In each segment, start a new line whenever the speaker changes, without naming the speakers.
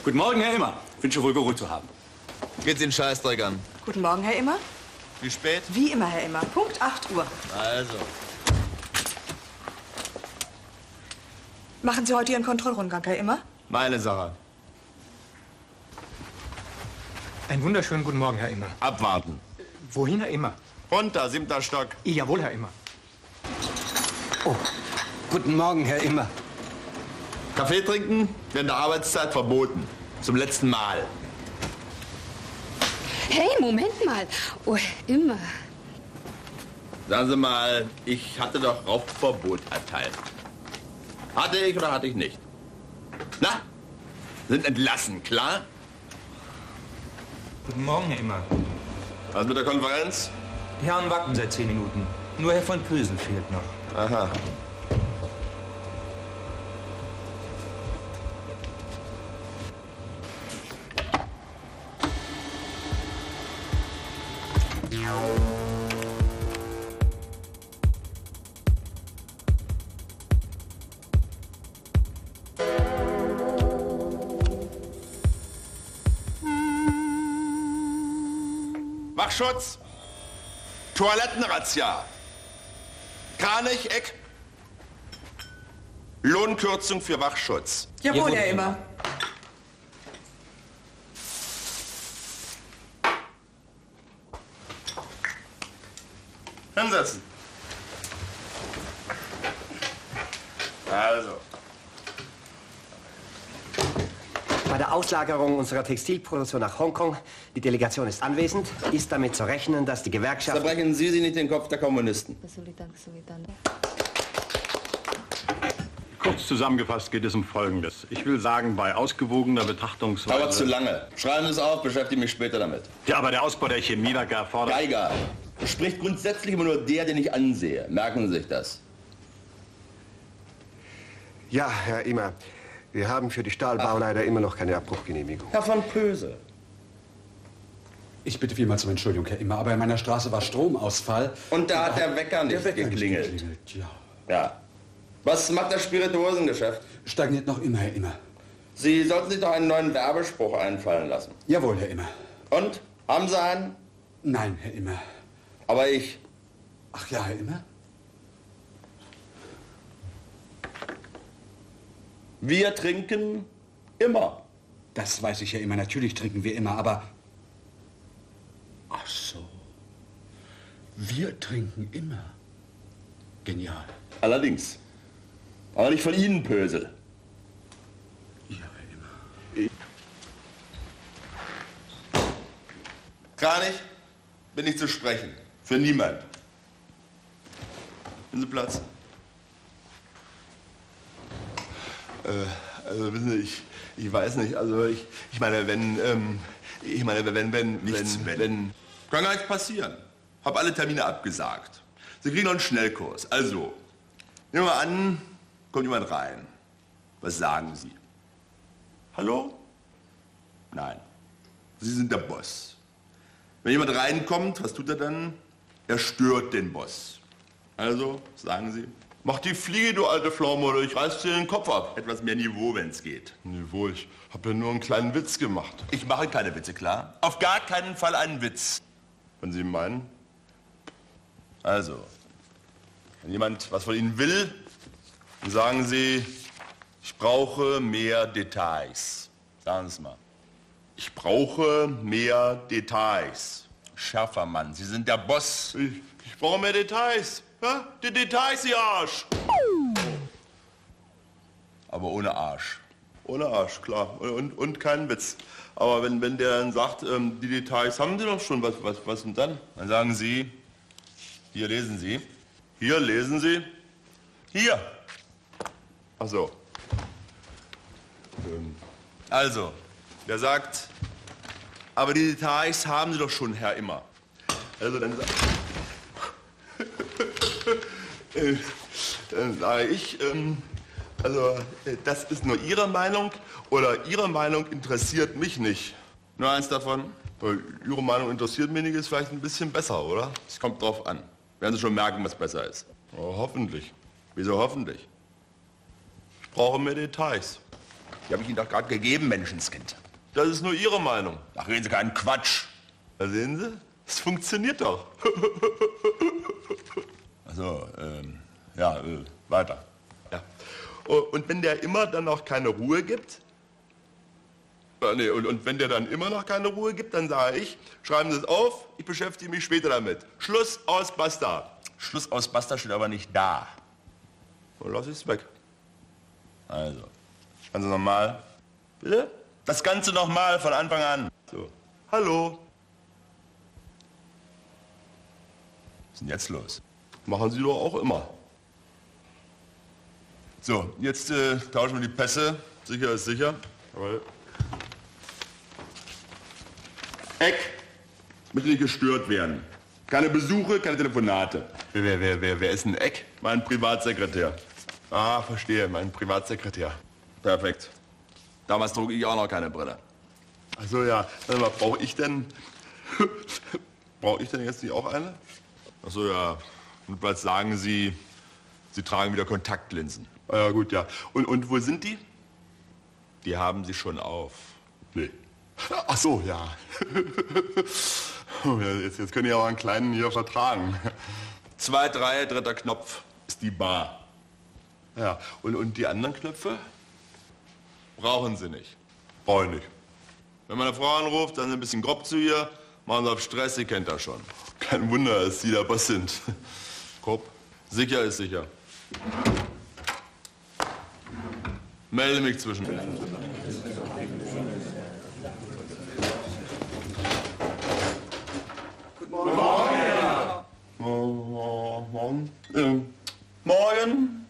Guten Morgen, Herr Immer. Wünsche wohl geruht zu haben.
Geht's den Scheißdreck an?
Guten Morgen, Herr Immer.
Wie spät?
Wie immer, Herr Immer. Punkt 8 Uhr.
Also.
Machen Sie heute Ihren Kontrollrundgang, Herr Immer?
Meine Sache.
Einen wunderschönen guten Morgen, Herr Immer.
Abwarten.
Wohin, Herr Immer?
Runter, 7. Stock.
Jawohl, Herr Immer.
Oh, guten Morgen, Herr Immer.
Kaffee trinken während der Arbeitszeit verboten. Zum letzten Mal.
Hey, Moment mal. Oh, Immer.
Sagen Sie mal, ich hatte doch Rauchverbot erteilt. Hatte ich oder hatte ich nicht? Na? Sind entlassen, klar?
Guten Morgen, Herr Immer.
Was mit der Konferenz?
Die Herren warten seit 10 Minuten. Nur Herr von Pösel fehlt noch.
Aha. Wachschutz, Toilettenrazzia, Kranich-Eck, Lohnkürzung für Wachschutz.
Jawohl, Herr Immer.
Hinsetzen. Also.
Bei der Auslagerung unserer Textilproduktion nach Hongkong, die Delegation ist anwesend, ist damit zu rechnen, dass die Gewerkschaft...
Zerbrechen Sie sich nicht den Kopf der Kommunisten.
Kurz zusammengefasst geht es um Folgendes. Ich will sagen, bei ausgewogener Betrachtungsweise...
Dauert zu lange. Schreiben Sie es auf, beschäftige mich später damit.
Ja, aber der Ausbau der Chemiewerke erfordert...
Geiger. Spricht grundsätzlich immer nur der, den ich ansehe. Merken Sie sich das.
Ja, Herr Immer, wir haben für die Stahlbau leider immer noch keine Abbruchgenehmigung.
Herr von Pösel.
Ich bitte vielmals um Entschuldigung, Herr Immer, aber in meiner Straße war Stromausfall.
Und da hat der Wecker nicht geklingelt.
Ja.
Ja. Was macht das Spirituosengeschäft?
Stagniert noch immer, Herr Immer.
Sie sollten sich doch einen neuen Werbespruch einfallen lassen.
Jawohl, Herr Immer.
Und? Haben Sie einen?
Nein, Herr Immer.
Aber ich.
Ach ja, Herr Immer?
Wir trinken immer.
Das weiß ich ja immer. Natürlich trinken wir immer, aber... Ach so. Wir trinken immer. Genial.
Allerdings. Aber nicht von Ihnen, Pösel.
Ja, Herr Immer.
Kranich, bin ich zu sprechen. Für niemand. Nehmen Sie Platz. Also wissen Sie, ich weiß nicht, also ich meine, wenn, kann gar nichts passieren. Hab alle Termine abgesagt. Sie kriegen noch einen Schnellkurs. Also, nehmen wir an, kommt jemand rein. Was sagen Sie? Hallo? Nein. Sie sind der Boss. Wenn jemand reinkommt, was tut er dann? Er stört den Boss. Also, sagen Sie, mach die Fliege, du alte Pflaume, oder ich reiß dir den Kopf ab. Etwas mehr Niveau, wenn's geht.
Niveau, ich habe ja nur einen kleinen Witz gemacht.
Ich mache keine Witze, klar? Auf gar keinen Fall einen Witz.
Wenn Sie meinen.
Also, wenn jemand was von Ihnen will, dann sagen Sie, ich brauche mehr Details. Sagen Sie es mal. Ich brauche mehr Details. Schärfer Mann, Sie sind der Boss.
Ich brauche mehr Details. Ja? Die Details, ihr Arsch.
Aber ohne Arsch.
Ohne Arsch, klar. Und keinen Witz. Aber wenn der dann sagt, die Details haben Sie doch schon, was denn dann?
Dann sagen Sie, hier lesen Sie.
Hier lesen Sie.
Hier.
Ach so.
Also, der sagt, aber die Details haben Sie doch schon, Herr Immer.
Also dann sage ich, also das ist nur Ihre Meinung oder Ihre Meinung interessiert mich nicht.
Nur eins davon.
Weil Ihre Meinung interessiert mich nicht, ist vielleicht ein bisschen besser, oder?
Es kommt drauf an. Werden Sie schon merken, was besser ist.
Oh, hoffentlich.
Wieso hoffentlich?
Ich brauche mehr Details.
Die habe ich Ihnen doch gerade gegeben, Menschenskind.
Das ist nur Ihre Meinung.
Ach, reden Sie keinen Quatsch.
Da sehen Sie, es funktioniert doch.
Also, ja, weiter.
Ja. Und wenn der immer dann noch keine Ruhe gibt? Nee, und wenn der dann immer noch keine Ruhe gibt, dann sage ich, schreiben Sie es auf, ich beschäftige mich später damit. Schluss, aus, basta.
Schluss aus Basta steht aber nicht da.
Dann lass ich es weg.
Also, ganz normal. Bitte? Das Ganze nochmal von Anfang an.
So. Hallo.
Was ist denn jetzt los?
Machen Sie doch auch immer.
So, jetzt tauschen wir die Pässe.
Sicher ist sicher. Jawohl. Eck.
Möchte nicht gestört werden. Keine Besuche, keine Telefonate.
Wer ist ein Eck? Mein Privatsekretär. Ah, verstehe, mein Privatsekretär.
Perfekt. Damals trug ich auch noch keine Brille.
Ach so, ja. Warte mal, brauche ich denn jetzt nicht auch eine? Ach so, ja. Und bald sagen Sie, Sie tragen wieder Kontaktlinsen. Ah, ja, gut, ja. Und wo sind die? Die haben Sie schon auf. Nee. Ach so, ja. Oh, ja, jetzt können die aber einen kleinen hier vertragen.
2, 3, 3. Knopf ist die Bar.
Ja, und die anderen Knöpfe? Brauchen Sie nicht. Brauche ich nicht. Wenn meine Frau anruft, dann sind ein bisschen grob zu ihr, machen Sie auf Stress, Sie kennt das schon. Kein Wunder, dass Sie der Boss sind. Grob. Sicher ist sicher. Melde mich zwischen. Morgen. Morgen.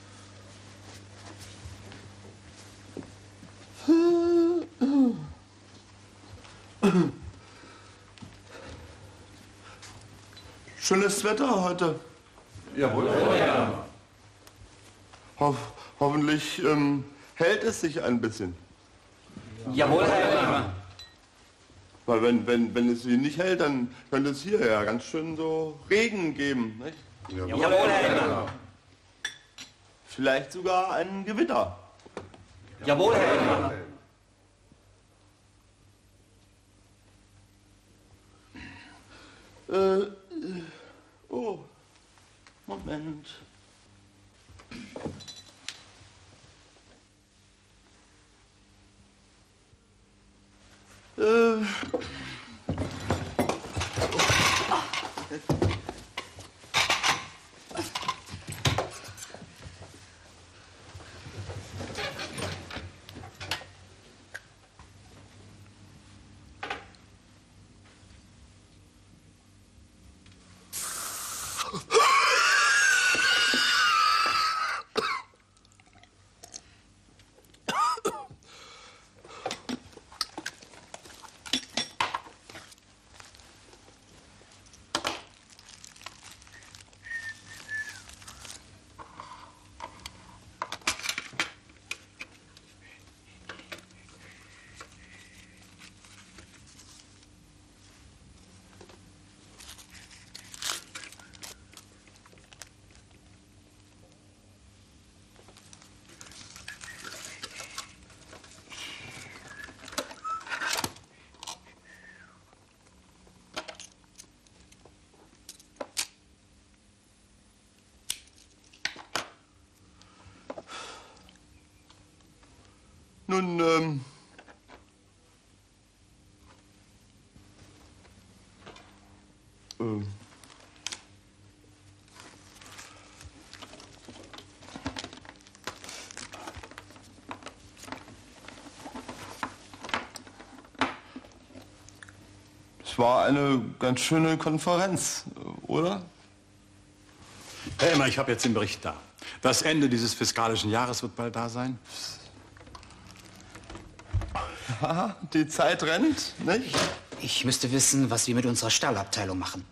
Schönes Wetter heute.
Jawohl. Ja.
Hoffentlich hält es sich ein bisschen.
Jawohl, Herr Immer.
Weil wenn es sich nicht hält, dann könnte es hier ja ganz schön so Regen geben. Nicht?
Jawohl, Herr Immer.
Vielleicht sogar ein Gewitter.
Jawohl, Herr Immer.
Oh, Moment. Nun, es war eine ganz schöne Konferenz, oder?
Herr Immer, ich habe jetzt den Bericht da. Das Ende dieses fiskalischen Jahres wird bald da sein.
Ja, die Zeit rennt, nicht?
Ich müsste wissen, was wir mit unserer Stallabteilung machen.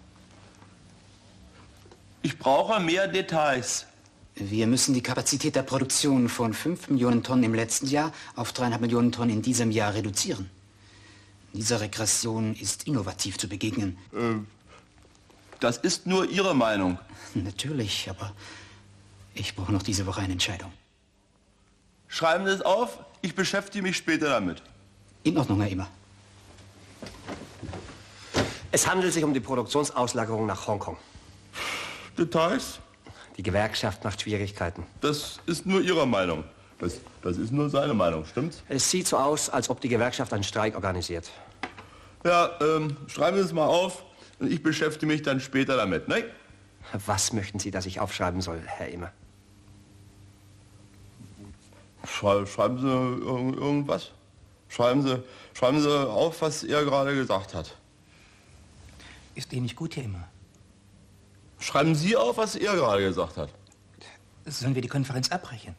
Ich brauche mehr Details.
Wir müssen die Kapazität der Produktion von 5 Millionen Tonnen im letzten Jahr auf 3,5 Millionen Tonnen in diesem Jahr reduzieren. Dieser Regression ist innovativ zu begegnen.
Das ist nur Ihre Meinung.
Natürlich, aber ich brauche noch diese Woche eine Entscheidung.
Schreiben Sie es auf.
ich beschäftige mich später damit.
In Ordnung, Herr Immer.
Es handelt sich um die Produktionsauslagerung nach Hongkong.
Details?
Die Gewerkschaft macht Schwierigkeiten.
Das ist nur Ihre Meinung. Das ist nur seine Meinung, stimmt's?
Es sieht so aus, als ob die Gewerkschaft einen Streik organisiert.
Ja, schreiben Sie es mal auf und ich beschäftige mich dann später damit, ne?
Was möchten Sie, dass ich aufschreiben soll, Herr Immer?
Schreiben Sie irgendwas? Schreiben Sie auf, was er gerade gesagt hat.
Ist Ihnen nicht gut, Herr Immer?
Schreiben Sie auf, was er gerade gesagt hat.
Sollen wir die Konferenz abbrechen?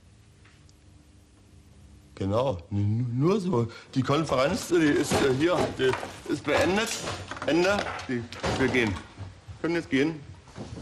Genau, nur so. Die Konferenz, die ist hier, die ist beendet. Ende. Wir gehen. Können jetzt gehen.